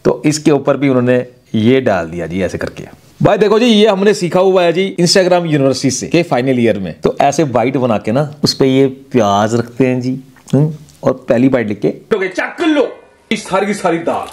तो इसके ऊपर भी उन्होंने ये डाल दिया जी ऐसे करके। भाई देखो जी, ये हमने सीखा हुआ है जी इंस्टाग्राम यूनिवर्सिटी से के फाइनल ईयर में। तो ऐसे वाइट बना के ना उस पे ये प्याज रखते हैं जी, और पहली बाइट लिख के चक लो इस सारी की सारी दाल।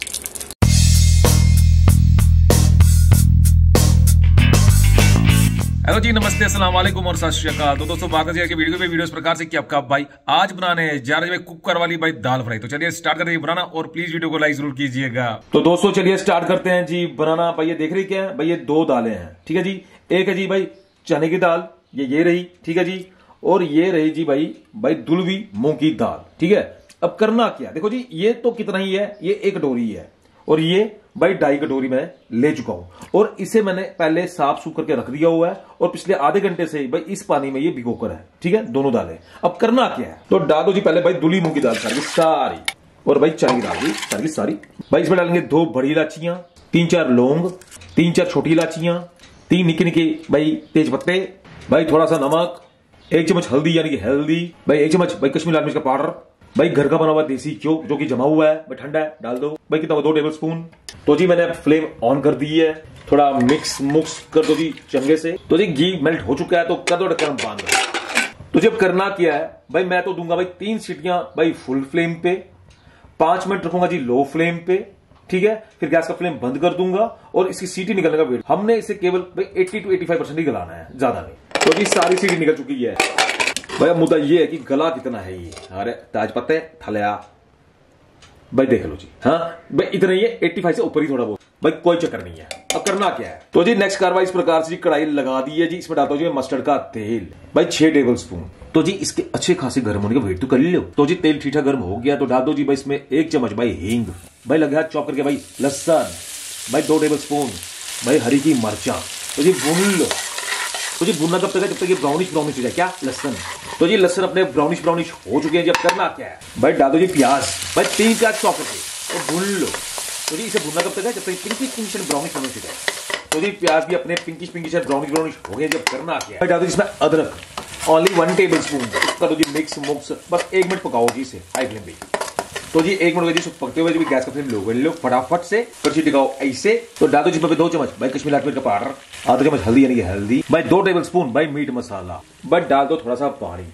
हेलो जी, नमस्ते, अस्सलाम वालेकुम और सत श्री अकाल। तो दोस्तों बात है कि वीडियो इस प्रकार से कि आपका भाई आज बनाने जा रहे हैं कुकर वाली भाई दाल फ्राई। तो चलिए स्टार्ट करते हैं बनाना, और प्लीज वीडियो को लाइक जरूर कीजिएगा। तो दोस्तों चलिए स्टार्ट करते हैं जी बनाना। भाई ये देख रही क्या है भाई, ये दो दालें हैं, ठीक है जी। एक है जी भाई चने की दाल, ये रही, ठीक है जी। और ये रही जी भाई दुलवी मूंग की दाल, ठीक है। अब करना क्या, देखो जी, ये तो कितना ही है, ये एक कटोरी है, और ये भाई 2.5 कटोरी मैं ले चुका हूं। और इसे मैंने पहले साफ सूख करके रख दिया हुआ है, और पिछले आधे घंटे से भाई इस पानी में ये भिगोकर है, ठीक है, दोनों दालें। अब करना क्या है, तो डाल दो जी पहले भाई दुली मूंग की दाल सारी, और भाई चने की दाल सारी। भाई इसमें डालेंगे 2 बड़ी इलाचियां, 3-4 लौंग, 3-4 छोटी इलाचियां, 3 निके निके भाई तेज पत्ते, भाई थोड़ा सा नमक, 1 चम्मच हल्दी यानी कि हेल्दी, भाई 1 चम्मच भाई कश्मीरी लाल मिर्च का पाउडर, भाई घर का बना हुआ देसी घ्यो जो कि जमा हुआ है, भाई ठंडा है, डाल दो। भाई कितना 2 टेबल स्पून। तो जी मैंने फ्लेम ऑन कर दी है, थोड़ा मिक्स कर दो जी चंगे से। तो जी घी मेल्ट हो चुका है, तो कर दो ढक्कन बांध। तो जब करना क्या है भाई, मैं तो दूंगा भाई 3 सीटियां भाई फुल फ्लेम पे, 5 मिनट रखूंगा जी लो फ्लेम पे, ठीक है। फिर गैस का फ्लेम बंद कर दूंगा, और इसकी सीटी निकलने का वेट हमने इसे केवल भाई 80 to 85% ही गलाना है, ज्यादा नहीं। तो जी सारी सीटी निकल चुकी है। भाई अब मुद्दा ये है कि गला कितना है ये। अरे ताज पत्ते थलिया भाई देख लो जी, हाँ भाई इतना ही है, 85 से ऊपर ही थोड़ा बहुत, भाई कोई चक्कर नहीं है। अब करना क्या है, तो जी नेक्स्ट कार्रवाई इस प्रकार से जी कढ़ाई लगा दी है जी। इसमें डालता हूं जी मस्टर्ड का तेल, भाई 6 टेबल स्पून। तो जी इसके अच्छे खासे गर्म होने का वेट तो कर लो। तो जी तेल ठीठा गर्म हो गया, तो डाल दो जी भाई इसमें 1 चम्मच भाई हींग, भाई लगा चॉप करके भाई लहसुन, भाई 2 टेबल स्पून भाई हरी की मिर्चा। तो जी भून लो। तो जी भुनना कब तक है, जब तक ये ब्राउनिश हो जाए क्या, लहसन। तो जी लहसन अपने ब्राउनिश हो चुके हैं। जब करना क्या है भाई, डाल दो जी प्याज, भाई 3 प्याज चॉप करके और भून लो। तो जी इसे भुनना कब तक है, जब तक पिंकिश ब्राउनिश होने जाए। तो जी प्याज भी अपने पिंकिश ब्राउनिश हो गए। जब करना क्या है, डाल दो इसमें अदरक, ओनली 1 टेबल स्पून। कर दो जी मिक्स बस 1 मिनट पकाओ जी इसे हाई फ्लेम पे। तो जी 1 मिनट जी पकते हुए जी गैस का फ्लेम लो कर लो फटाफट से, कड़छी टिकाओ ऐसे। तो डाल दो जी 2 चम्मच भाई कश्मीरी लाल मिर्च का पाउडर, आधा चम्मच हल्दी यानी कि हल्दी, भाई 2 टेबल स्पून भाई मीट मसाला, बस डाल दो थोड़ा सा पानी।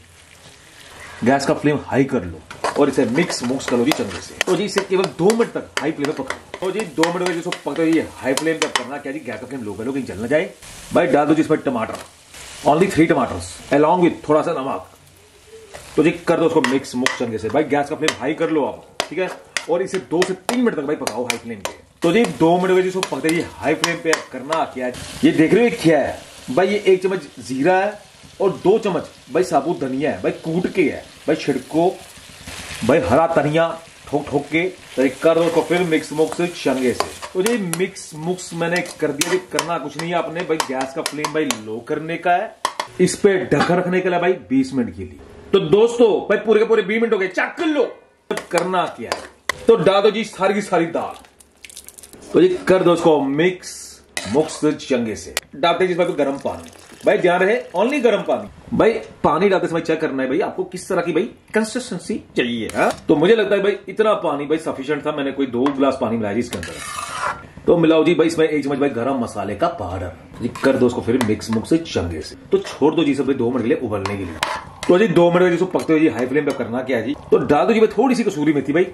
गैस का फ्लेम हाई कर लो, और इसे मिक्स करो जी चंगे से। तो जी इसे केवल 2 मिनट तक हाई फ्लेम पे पकाओ। तो जी 2 मिनट में जिसको पकते हुए हाई फ्लेम पे करना क्या जी, गैस का फ्लेम लो कर लो, कहीं जल ना जाए। भाई डाल दो जी इसमें टमाटर, ओनली 3 टमाटर्स अलॉन्ग विथ थोड़ा सा नमक। तो जी कर दो उसको मिक्स चंगे से। भाई गैस का फ्लेम हाई कर लो आप, ठीक है, और इसे 2 से 3 मिनट तक भाई पकाओ हाई फ्लेम पे। तो जी 2 मिनट में जिसको पकते ही हाई फ्लेम पे करना क्या है, ये देख रहे हो क्या है भाई, ये 1 चम्मच जीरा है, और 2 चम्मच भाई साबुत धनिया है, भाई कूट के है, भाई छिड़को, भाई हरा धनिया ठोक के। तो कर दो फिर मिक्स चंगे से। तो जी मिक्स मैंने कर दिया जी। करना कुछ नहीं है आपने, भाई गैस का फ्लेम भाई लो करने का है, इस पे ढक्कन रखने के लिए भाई 20 मिनट के लिए। तो दोस्तों भाई पूरे के पूरे 20 मिनट हो गए, चेक कर लो। करना क्या है, तो डाल दो जी सारी की सारी दाल। तो जी कर दो उसको मिक्स चंगे से। डालते जी इसमें गर्म पानी, भाई ध्यान रहे ओनली गर्म पानी। भाई पानी डालते समय चेक करना है भाई आपको किस तरह की भाई कंसिस्टेंसी चाहिए है। तो मुझे लगता है भाई इतना पानी भाई सफिशिएंट था। मैंने कोई 2 गिलास पानी मिलाया जी इसके अंदर। तो मिलाओ जी भाई इसमें 1 चम्मच भाई गरम मसाले का पाउडर, जी कर दो उसको फिर मिक्स चंगे से। तो छोड़ दो जी सब 2 मिनट के लिए उबलने के लिए। तो जी 2 मिनट जिसको पकते हुए जी हाई फ्लेम पे करना क्या है जी, तो डाल दो जी भाई थोड़ी सी कसूरी मेथी, भाई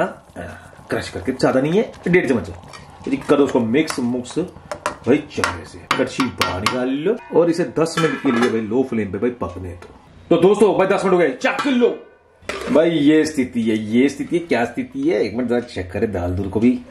क्रश करके, ज्यादा नहीं है, 1.5 चम्मच। तो जी कर दो उसको मिक्स भाई चंगे से। कड़छी बाहर निकाल लो, और इसे 10 मिनट के लिए भाई लो फ्लेम पे भाई पकने दो। तो दोस्तों भाई 10 मिनट हो गए, चेक कर लो। भाई ये स्थिति है, क्या स्थिति है, 1 मिनट जरा चेक करे दाल दूर को भी।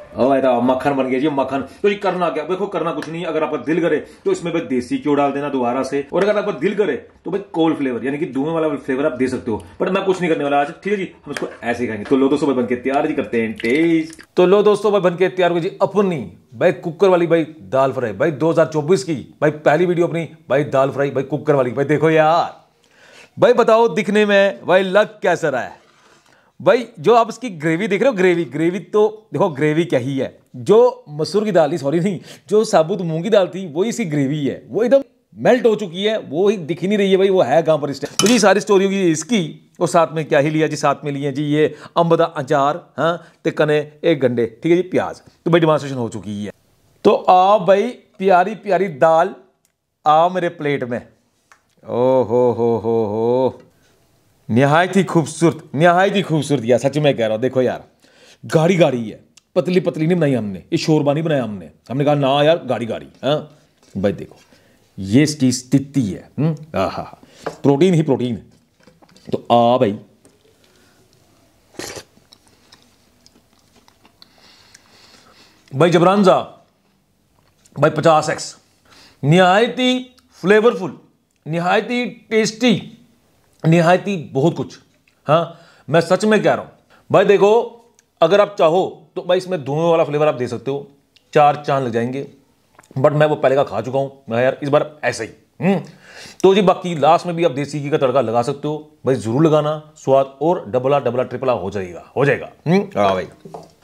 मक्खन बन गया जी मक्खन। तो ये करना क्या, देखो करना कुछ नहीं। अगर आपका दिल करे तो इसमें भाई देसी घ्यो डाल देना दोबारा से, और अगर आपका दिल करे तो भाई कोल्ड फ्लेवर यानी कि धुएं वाला फ्लेवर आप दे सकते हो, बट मैं कुछ नहीं करने वाला आज, ठीक है जी। हम इसको ऐसे खाएंगे। तो लो दोस्तों भाई बनके तैयार जी, करते हैं टेस्ट। तो लो दोस्तों भाई बनके तैयार हो जी अपनी भाई कुकर वाली भाई दाल फ्राई, भाई 2024 की भाई पहली वीडियो अपनी भाई दाल फ्राई भाई कुकर वाली। भाई देखो यार, भाई बताओ दिखने में भाई लग कैसा रहा है भाई। जो आप इसकी ग्रेवी देख रहे हो, ग्रेवी तो देखो ग्रेवी क्या ही है। जो मसूर की दाल थी, सॉरी नहीं, जो साबुत मूंग की दाल थी वही इसकी ग्रेवी है। वो एकदम मेल्ट हो चुकी है, वो ही दिख ही नहीं रही है भाई वो है कहाँ पर इस टाइम। तो जी सारी स्टोरी होगी इसकी, और साथ में क्या ही लिया जी, साथ में लिए जी ये अंब दा अचार, हाँ ते कने एक गंडे, ठीक है जी, प्याज। तो भाई डिमांस्ट्रेशन हो चुकी है। तो आ भाई प्यारी प्यारी दाल आ मेरे प्लेट में। ओ हो निहायत ही खूबसूरत, निहायत ही खूबसूरत यार, सच में कह रहा हूँ। देखो यार गाढ़ी गाढ़ी है, पतली पतली नहीं बनाई हमने, ये शोरबा नहीं बनाया हमने कहा ना यार गाढ़ी गाढ़ी। हाँ भाई देखो ये इसकी स्थिति है, प्रोटीन ही प्रोटीन। तो आ भाई जबरानजा भाई 50x, निहायत ही फ्लेवरफुल, निहायत ही टेस्टी, निहायत ही बहुत कुछ। हाँ मैं सच में कह रहा हूँ भाई। देखो अगर आप चाहो तो भाई इसमें धुएं वाला फ्लेवर आप दे सकते हो, 4 चांद लग जाएंगे, बट मैं वो पहले का खा चुका हूँ मैं यार, इस बार ऐसा ही। तो जी बाकी लास्ट में भी आप देसी घी का तड़का लगा सकते हो भाई, जरूर लगाना, स्वाद और डबला डबला ट्रिपला हो जाएगा, हो जाएगा। हाँ भाई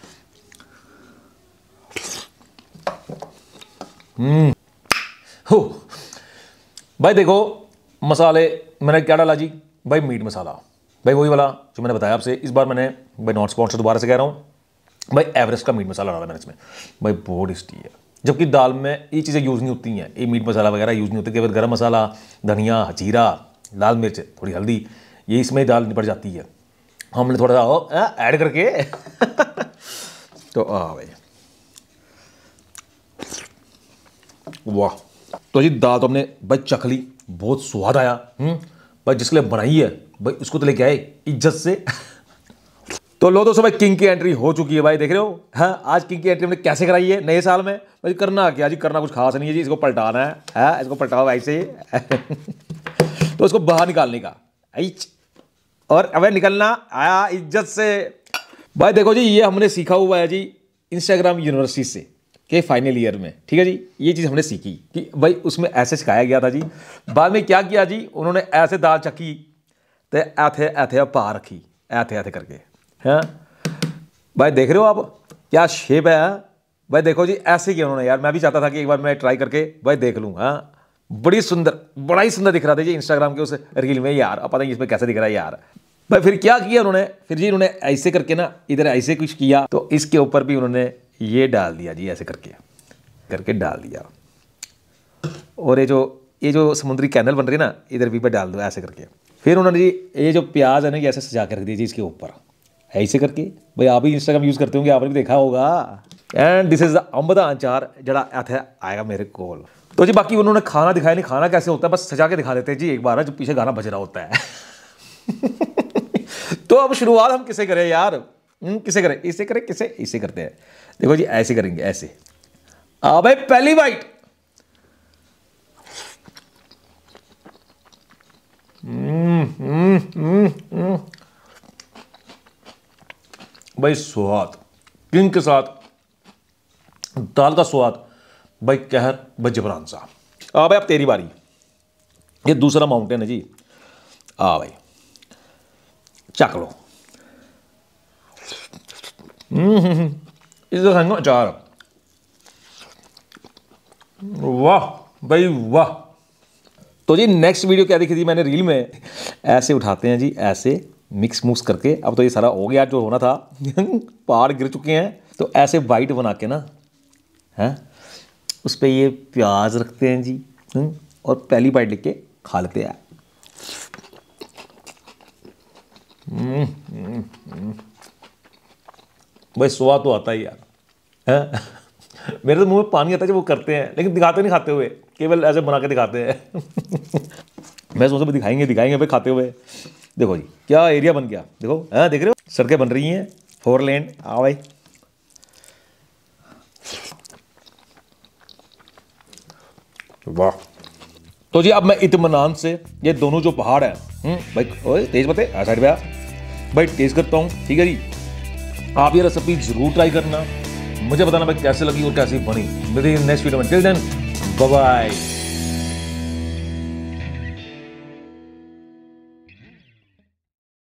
हो भाई देखो मसाले मैंने क्या डाला जी भाई, मीट मसाला भाई वही वाला जो मैंने बताया आपसे। इस बार मैंने भाई नॉट स्पॉन्सर दोबारा से कह रहा हूँ भाई, एवरेस्ट का मीट मसाला डाला मैंने इसमें भाई, बहुत टेस्टी है। जबकि दाल में ये चीज़ें यूज़ नहीं होती हैं, ये मीट मसाला वगैरह यूज़ नहीं होती, केवल गरम मसाला, धनिया, जीरा, लाल मिर्च, थोड़ी हल्दी, ये इसमें दाल निपट जाती है। हमने थोड़ा सा ऐड करके तो भाई वाह। तो जी दाल तो हमने भाई चख ली, बहुत स्वाद आया। भाई जिसके लिए बनाई है भाई उसको तो लेके आए इज्जत से। तो लो दोस्तों भाई किंग की एंट्री हो चुकी है भाई, देख रहे हो। हाँ आज किंग की एंट्री हमने कैसे कराई है नए साल में भाई, करना क्या जी, करना कुछ खास नहीं है जी, इसको पलटाना है, इसको पलटाओ ऐसे तो इसको बाहर निकालने का और अब निकलना आया इज्जत से। भाई देखो जी ये हमने सीखा हुआ है जी इंस्टाग्राम यूनिवर्सिटी से के फाइनल ईयर में, ठीक है जी। ये चीज़ हमने सीखी कि भाई उसमें ऐसे सिखाया गया था जी। बाद में क्या किया जी, उन्होंने ऐसे दाल चक्की तो ऐथे ऐथे पा रखी, ऐथे ऐथे करके। हाँ भाई देख रहे हो आप क्या शेप है भाई, देखो जी ऐसे किया उन्होंने यार। मैं भी चाहता था कि एक बार मैं ट्राई करके भाई देख लूँ। हाँ बड़ी सुंदर, बड़ा ही सुंदर दिख रहा था जी इंस्टाग्राम के उस रील में यार। अब पता नहीं इसमें कैसे दिख रहा है यार। भाई फिर क्या किया उन्होंने, फिर जी उन्होंने ऐसे करके ना इधर ऐसे कुछ किया, तो इसके ऊपर भी उन्होंने ये डाल दिया जी, ऐसे करके डाल दिया। और ये जो समुद्री कैनल बन रही है ना, इधर भी पे डाल दो ऐसे करके। फिर उन्होंने जी ये जो प्याज है ना ये ऐसे सजा कर रख दिया जी इसके ऊपर, ऐसे करके। भाई आप भी इंस्टाग्राम यूज़ करते होंगे, आपने भी देखा होगा। एंड दिस इज द अंब दा अचार जड़ा ऐसे आएगा मेरे कोल। तो जी बाकी उन्होंने खाना दिखाया नहीं, खाना कैसे होता है बस सजा के दिखा देते हैं जी एक बार, जो पीछे गाना बज रहा होता है। तो अब शुरुआत हम किसे करें यार, किसे करें, इसे करें, इसे करते हैं। देखो जी ऐसे करेंगे, ऐसे। भाई पहली बाइट भाई स्वाद किंग के साथ दाल का स्वाद भाई, कहर भाई जबरान सा। भाई अब तेरी बारी, ये दूसरा माउंटेन है जी। भाई चख लो। इसका खाएंगे अचार, वाह भाई वाह। तो जी नेक्स्ट वीडियो क्या दिखी थी मैंने रील में, ऐसे उठाते हैं जी, ऐसे मिक्स मुक्स करके। अब तो ये सारा हो गया जो होना था। पहाड़ गिर चुके हैं, तो ऐसे वाइट बना के ना हैं उस पर ये प्याज रखते हैं जी, और पहली बाइट लेके खा लेते हैं। भाई स्वाद तो आता ही यार है? मेरे तो मुंह में पानी आता है जब वो करते हैं, लेकिन दिखाते नहीं खाते हुए, केवल ऐसे बना के दिखाते हैं। मैं सोचा दिखाएंगे भाई खाते हुए। देखो जी क्या एरिया बन गया, देखो हाँ देख रहे हो, सड़कें बन रही हैं 4 लेन। भाई वाह। तो जी अब मैं इत्मीनान से ये दोनों जो पहाड़ है भाई, ओए तेज बते साइड पे भाई टेस्ट करता हूँ, ठीक है जी। आप ये रेसिपी जरूर ट्राई करना, मुझे बताना भाई कैसे लगी और कैसी बनी। मेरी नेक्स्ट वीडियो में, टिल देन बाय बाय।